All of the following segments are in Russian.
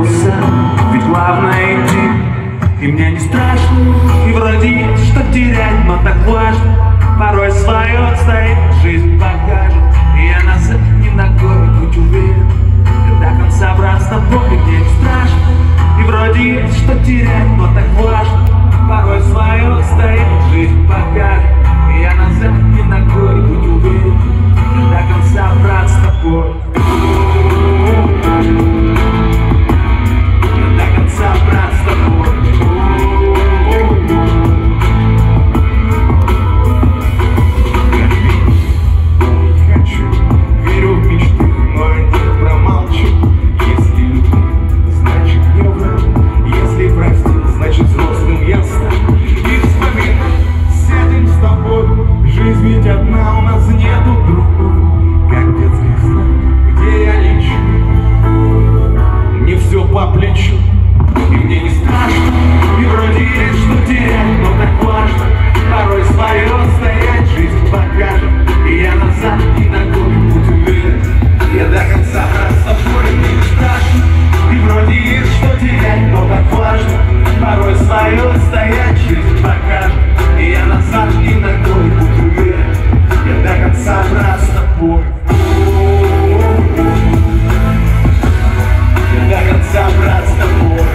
вернулся, ведь главное идти. И мне не страшно, и вроде есть что терять, но так важно. Порой свое отстоит, жизнь покажет. И я назад не ногой, будь уверен, я до конца брат с тобой. И мне не страшно, и вроде есть что терять, но так важно. Порой свое отстоит, жизнь покажет. И я назад не ногой, будь уверен, я до конца брат с тобой. Я до конца брат с тобой. Ведь одна у нас нету другой, как детский сад, где я лечу. Мне все по плечу, и мне не страшно, и вроде есть что терять, но так важно. Порой свое стоять, жизнь покажет. И я назад не ногой, будь уверен, я до конца с тобой. Мне не страшно, и вроде есть что терять, но так важно. Порой свое стоять, жизнь покажет. И я назад не ногой, будь уверен, я до конца брат с тобой. Я до конца брат с тобой.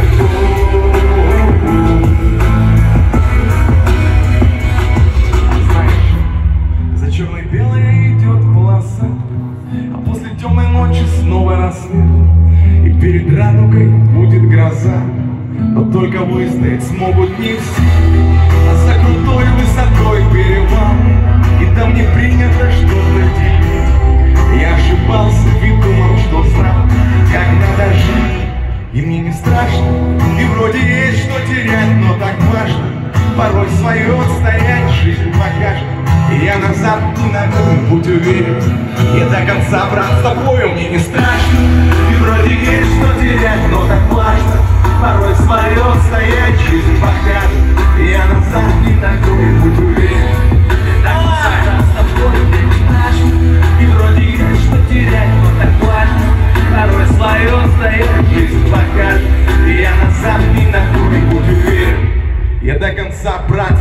Знаешь, за черно-белой идет полоса, а после темной ночи снова рассвет. И перед радугой будет гроза, но только выстоять смогут не все. А за крутой высотой перевал, и там не принято что-то делить. Я ошибался и думал, что знал, как надо жить. И мне не страшно, и вроде есть что терять, но так важно. Порой свое отстоять, жизнь покажет. И я назад не ногой, будь уверен, я до конца брат с тобой. Мне не страшно, и вроде есть что терять, но так важно. Порой свое отстоять, жизнь покажет. И я назад не ногой, будь уверен, я до конца брат с тобой. Мне не страшно, и вроде есть что терять, но так важно. Порой свое отстоять, жизнь покажет. И я назад не ногой, будь уверен, я до конца брат